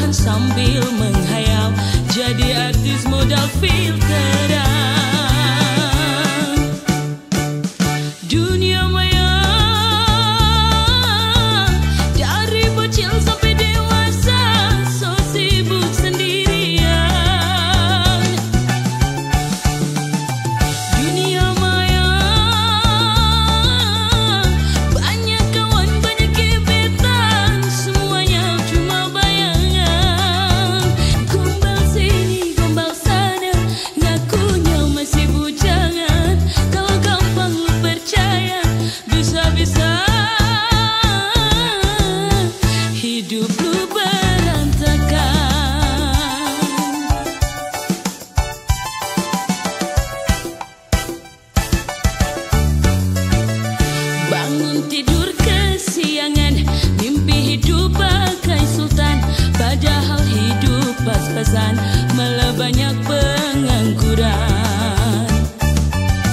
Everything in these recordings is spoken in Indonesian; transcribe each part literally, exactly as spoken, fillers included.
makan sambil menghayal, jadi artis modal filteran. Dunia maya dari bocil sampai dewasa, so sibuk sendirian. Dunia maya banyak kawan, banyak gebetan, semuanya cuma bayangan. Gombal sini, gombal sana, ngakunya masih bujangan. Kalau gampang lu percaya, bisa-bisa hidup lu berantakan. Bangun tidur kesiangan, mimpi hidup bagai sultan, padahal hidup pas-pasan, malah banyak pengangguran.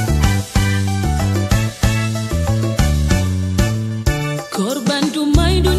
Korban dumai dunia